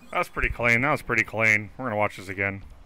That was pretty clean. That was pretty clean. We're gonna watch this again.